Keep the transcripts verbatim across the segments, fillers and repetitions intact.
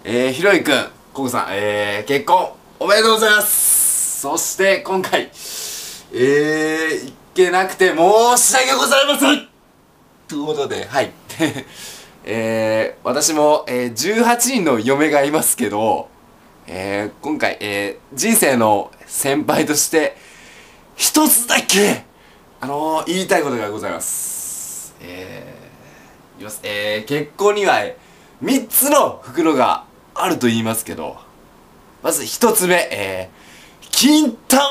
えー、ひろゆきくん、ココさん、えー、結婚おめでとうございます。そして今回、えー、行けなくて申し訳ございませんということで、はい。えー、私も、えー、じゅうはちにんの嫁がいますけど、えー、今回、えー、人生の先輩として、一つだけ、あのー、言いたいことがございます。えー、言います。えー、結婚には、みっつの袋があると言いますけど、まず一つ目、えー、金玉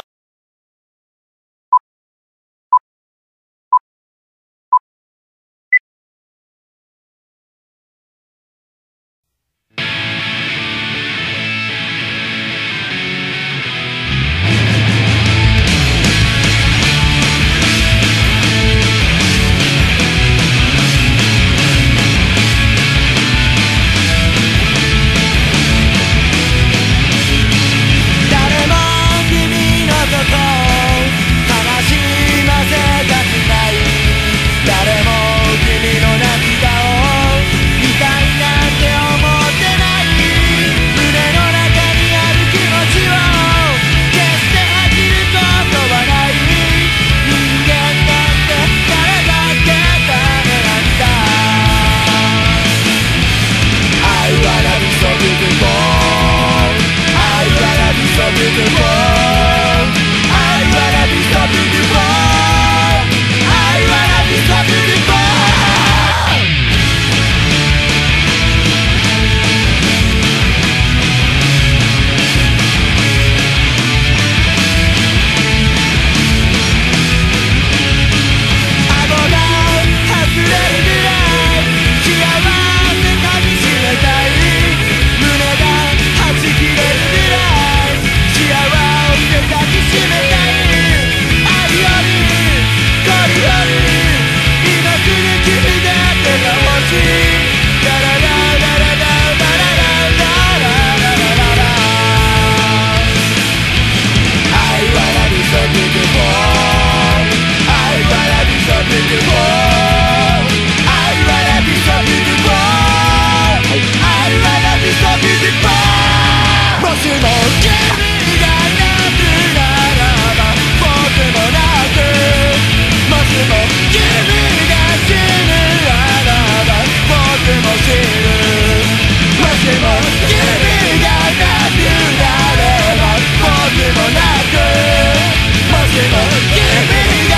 君が